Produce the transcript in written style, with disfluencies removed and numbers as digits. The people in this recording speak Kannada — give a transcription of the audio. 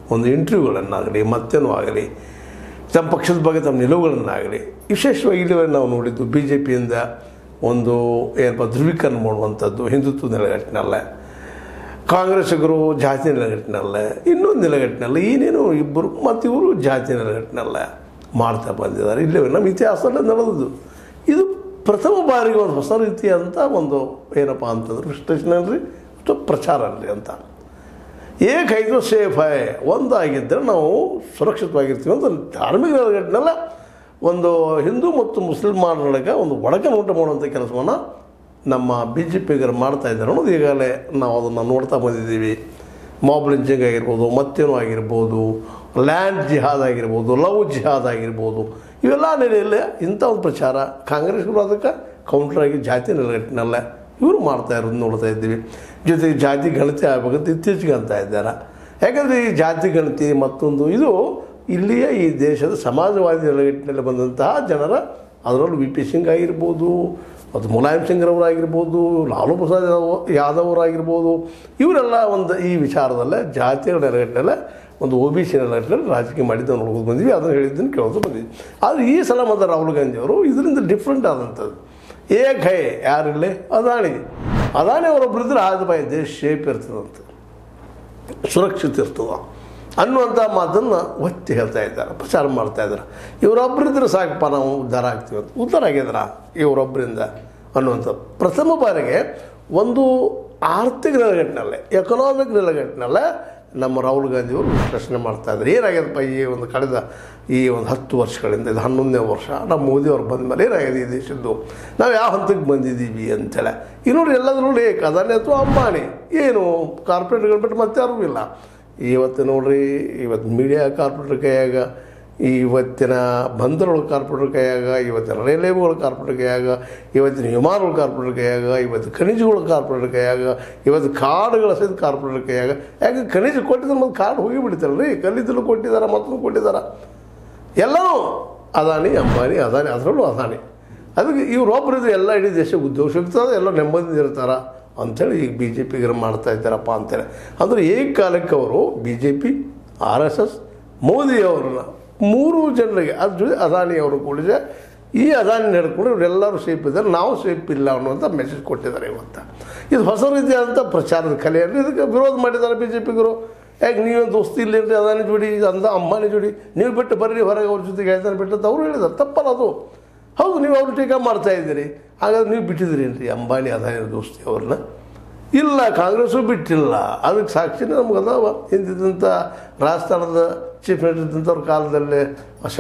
ಒಂದು ಇಂಟರ್ವ್ಯೂಗಳನ್ನಾಗಲಿ ಮತ್ತೇನೂ ಆಗಲಿ ತಮ್ಮ ಪಕ್ಷದ ಬಗ್ಗೆ ತಮ್ಮ ನಿಲುವುಗಳನ್ನಾಗಲಿ ವಿಶೇಷವಾಗಿ ಇಲ್ಲಿವರೆಗೆ ನಾವು ನೋಡಿದ್ದು ಬಿ ಜೆ ಪಿಯಿಂದ ಒಂದು ಏನಪ್ಪ ಧ್ರುವೀಕರಣ ಮಾಡುವಂಥದ್ದು ಹಿಂದುತ್ವ ನೆಲೆಗಟ್ಟಿನಲ್ಲ, ಕಾಂಗ್ರೆಸ್ಸಿಗರು ಜಾತಿ ನೆಲೆಗಟ್ಟಿನಲ್ಲ, ಇನ್ನೊಂದು ನೆಲೆಗಟ್ಟಿನಲ್ಲ, ಏನೇನೋ ಇಬ್ಬರು ಮತ್ತು ಇವರು ಜಾತಿ ನೆಲೆಗಟ್ಟಿನಲ್ಲ ಮಾಡ್ತಾ ಬಂದಿದ್ದಾರೆ. ಇಲ್ಲವೇ ನಮ್ಮ ಇತಿಹಾಸದಲ್ಲೇ ನಡೆದದ್ದು. ಇದು ಪ್ರಥಮ ಬಾರಿಗೆ ಒಂದು ಹೊಸ ರೀತಿಯಂಥ ಒಂದು ಏನಪ್ಪ ಅಂತಂದ್ರೆ ವಿಶ್ಲೇಷಣೆ ಅಲ್ರಿ ಅಥವಾ ಪ್ರಚಾರ ಅಲ್ರಿ ಅಂತ. ಏಕೈದು ಸೇಫ್ ಒಂದಾಗಿದ್ದರೆ ನಾವು ಸುರಕ್ಷಿತವಾಗಿರ್ತೀವಿ ಅಂತ ಧಾರ್ಮಿಕ ನೆಲೆಗಟ್ಟಿನೆಲ್ಲ ಒಂದು ಹಿಂದೂ ಮತ್ತು ಮುಸ್ಲಿಮಾನರೊಳಗೆ ಒಂದು ಒಡಕನ್ನು ಉಂಟು ಮಾಡುವಂಥ ಕೆಲಸವನ್ನು ನಮ್ಮ ಬಿ ಜೆ ಪಿಗರು ಮಾಡ್ತಾಯಿದ್ದಾರೆ ಅನ್ನೋದು ಈಗಾಗಲೇ ನಾವು ಅದನ್ನು ನೋಡ್ತಾ ಬಂದಿದ್ದೀವಿ. ಮಾಬ್ ಲಿಂಚಿಂಗ್ ಆಗಿರ್ಬೋದು, ಮತ್ತೇನೋ ಆಗಿರ್ಬೋದು, ಲ್ಯಾಂಡ್ ಜಿಹಾದ್ ಆಗಿರ್ಬೋದು, ಲವ್ ಜಿಹಾದ್ ಆಗಿರ್ಬೋದು, ಇವೆಲ್ಲ ನೆಲೆಯಲ್ಲಿ ಇಂಥ ಒಂದು ಪ್ರಚಾರ ಕಾಂಗ್ರೆಸ್ಗಳು ಅದಕ್ಕೆ ಕೌಂಟ್ರಾಗಿ ಜಾತಿ ನೆಲೆಗಟ್ಟಿನಲ್ಲ ಇವರು ಮಾಡ್ತಾ ಇರೋದು ನೋಡ್ತಾ ಇದ್ದೀವಿ. ಜೊತೆಗೆ ಜಾತಿ ಗಣತಿ ಆಗಬೇಕಂತ ಇತ್ತೀಚೆಗೆ ಅಂತ ಇದ್ದಾರೆ. ಯಾಕಂದರೆ ಈ ಜಾತಿ ಗಣತಿ ಮತ್ತೊಂದು ಇದು ಇಲ್ಲಿಯ ಈ ದೇಶದ ಸಮಾಜವಾದಿ ನೆಲೆಗಟ್ಟಿನಲ್ಲಿ ಬಂದಂತಹ ಜನರ, ಅದರಲ್ಲೂ ವಿ ಪಿ ಸಿಂಗ್ ಆಗಿರ್ಬೋದು, ಮತ್ತು ಮುಲಾಯಂ ಸಿಂಗ್ರವರಾಗಿರ್ಬೋದು, ಲಾಲು ಪ್ರಸಾದ್ ಯಾದವರಾಗಿರ್ಬೋದು, ಇವರೆಲ್ಲ ಒಂದು ಈ ವಿಚಾರದಲ್ಲೇ ಜಾತಿಯ ನೆಲೆಗಟ್ಟಿನಲ್ಲೇ ಒಂದು ಒ ಬಿ ಸಿ ನೆಲೆಗಟ್ಟಿನಲ್ಲಿ ರಾಜಕೀಯ ಮಾಡಿದ್ದು ನೋಡ್ಕೊಂಡು ಬಂದಿವಿ. ಅದನ್ನು ಹೇಳಿದ್ದನ್ನು ಕೇಳೋದು ಬಂದಿದ್ವಿ. ಆದರೆ ಈ ಸಲ ಮತ್ತು ರಾಹುಲ್ ಗಾಂಧಿಯವರು ಇದರಿಂದ ಡಿಫ್ರೆಂಟ್ ಆದಂಥದ್ದು. ಯಾರಿರಲಿ ಅದಾನಿ ಅವರೊಬ್ಬರಿದ್ರೆ ಆದ ಬಾಯಿ ದೇಶ ಶೇಪ್ ಇರ್ತದಂತ, ಸುರಕ್ಷಿತ ಇರ್ತದ ಅನ್ನುವಂಥ ಮಾತನ್ನು ಒತ್ತಿ ಹೇಳ್ತಾ ಇದ್ದಾರೆ, ಪ್ರಚಾರ ಮಾಡ್ತಾಯಿದ್ದಾರೆ. ಇವರೊಬ್ಬರಿದ್ರೆ ಸಾಕಪ್ಪ ನಾವು ಉದ್ಧಾರ ಆಗ್ತೀವಿ ಅಂತ. ಉದ್ಧಾರ ಆಗಿದ್ರ ಇವರೊಬ್ಬರಿಂದ ಅನ್ನುವಂಥ ಪ್ರಥಮ ಬಾರಿಗೆ ಒಂದು ಆರ್ಥಿಕ ನೆಲೆಗಟ್ಟಿನಲ್ಲೇ, ಎಕನಾಮಿಕ್ ನೆಲೆಗಟ್ಟಿನಲ್ಲೇ ನಮ್ಮ ರಾಹುಲ್ ಗಾಂಧಿಯವರು ಪ್ರಶ್ನೆ ಮಾಡ್ತಾಯಿದ್ದಾರೆ. ಏನಾಗ್ಯದಪ್ಪ ಈ ಒಂದು ಕಳೆದ ಈ ಒಂದು 10 ವರ್ಷಗಳಿಂದ, ಇದು 11ನೇ ವರ್ಷ ನಮ್ಮ ಮೋದಿಯವ್ರು ಬಂದ ಮೇಲೆ ಏನಾಗಿದೆ ಈ ದೇಶದ್ದು, ನಾವು ಯಾವ ಹಂತಕ್ಕೆ ಬಂದಿದ್ದೀವಿ ಅಂತೇಳಿ. ಇನ್ನೂರು ಎಲ್ಲದರಲ್ಲೂ ಅದಾನಿ ಅಥವಾ ಅಂಬಾನಿ ಏನು ಕಾರ್ಪೊರೇಟ್ಗಳು ಬಿಟ್ಟು ಮತ್ತೆ ಯಾರೂ ಇಲ್ಲ. ಇವತ್ತು ನೋಡ್ರಿ, ಇವತ್ತು ಮೀಡಿಯಾ ಕಾರ್ಪೊರೇಟ್ರ್ ಕೈಯಾಗ, ಇವತ್ತಿನ ಬಂದರುಗಳ ಕಾರ್ಪೊರೇಟ್ರ್ ಕೈಯಾಗ, ಇವತ್ತಿನ ರೈಲ್ವೆಗಳ ಕಾರ್ಪೊರೇಟ್ರ್ ಕೈಯಾಗ, ಇವತ್ತಿನ ವಿಮಾನಗಳ ಕಾರ್ಪೊರೇಟ್ರ್ ಕೈಯಾಗ, ಇವತ್ತು ಖನಿಜಗಳ ಕಾರ್ಪೊರೇಟ್ರ್ ಕೈಯಾಗ, ಇವತ್ತು ಕಾಡುಗಳ ಸಹಿತ ಕಾರ್ಪೊರೇಟ್ರ್ ಕೈಯಾಗ. ಯಾಕೆ ಖನಿಜ ಕೊಟ್ಟಿದ್ರೆ ಮತ್ತು ಕಾಡು ಹೋಗಿ ಬಿಡ್ತಾರಲ್ರಿ, ಕಲ್ಲಿದ್ದಲು ಕೊಟ್ಟಿದ್ದಾರೆ, ಮತ್ತೊಂದು ಕೊಟ್ಟಿದ್ದಾರೆ. ಎಲ್ಲರೂ ಅದಾನಿ ಅಂಬಾನಿ, ಅದರಲ್ಲೂ ಅದಾನಿ. ಅದಕ್ಕೆ ಇವರೊಬ್ಬರಿದ್ರೆ ಎಲ್ಲ ಇಡೀ ದೇಶ ಉದ್ಯೋಗ ಸಿಗ್ತದೆ, ಎಲ್ಲ ನೆಮ್ಮದಿ ಇರ್ತಾರೆ ಅಂಥೇಳಿ ಈಗ ಬಿ ಜೆ ಪಿಗರು ಮಾಡ್ತಾ ಇದ್ದಾರಪ್ಪ ಅಂತೇಳಿ. ಅಂದರೆ ಏಕಕಾಲಕ್ಕೆ ಅವರು B J P, R S S, ಮೋದಿಯವ್ರನ್ನ 3 ಜನರಿಗೆ ಅದ್ರ ಜೊತೆ ಅದಾನಿಯವರು ಕೂಡಿದೆ. ಈ ಅದಾನಿ ನಡ್ಕೊಂಡು ಇವರೆಲ್ಲರೂ ಸೇಫ್ ಇದ್ದಾರೆ, ನಾವು ಸೇಫ್ ಇಲ್ಲ ಅನ್ನುವಂಥ ಮೆಸೇಜ್ ಕೊಟ್ಟಿದ್ದಾರೆ ಇವತ್ತು. ಇದು ಹೊಸ ರೀತಿಯಾದಂಥ ಪ್ರಚಾರದ ಕಲೆಯಲ್ಲಿ ಇದಕ್ಕೆ ವಿರೋಧ ಮಾಡಿದ್ದಾರೆ ಬಿ ಜೆ ಪಿಗರು. ಯಾಕೆ ನೀವೇನು ದೋಸ್ತಿ ಇಲ್ಲೇನ್ರಿ ಅದಾನಿ ಜೋಡಿ, ಅಂಬಾನಿ ಜೋಡಿ ನೀವು ಬಿಟ್ಟು ಬರ್ರಿ ಹೊರಗೆ, ಅವ್ರ ಜೊತೆಗೆ ಹೇಳ್ತಾನೆ ಬಿಟ್ಟಂತ ಅವರು ಹೇಳಿದ್ದಾರೆ. ತಪ್ಪಲ್ಲ ಅದು. ಹೌದು, ನೀವು ಅವ್ರು ಟೀಕಾ ಮಾಡ್ತಾಯಿದ್ದೀರಿ. ಹಾಗಾದ್ರೆ ನೀವು ಬಿಟ್ಟಿದ್ದೀರಿ ಏನ್ರಿ ಅಂಬಾನಿ ಅದಾನಿ ದೋಸ್ತಿ ಅವ್ರನ್ನ? ಇಲ್ಲ, ಕಾಂಗ್ರೆಸ್ಸು ಬಿಟ್ಟಿಲ್ಲ. ಅದಕ್ಕೆ ಸಾಕ್ಷಿನೇ ನಮ್ಗೆ ಅದಾವ. ಹಿಂದಿದ್ದಂಥ ರಾಜಸ್ಥಾನದ ಚೀಫ್ ಮಿನಿಸ್ಟರ್ ಇದ್ದಂಥವ್ರ ಕಾಲದಲ್ಲೇ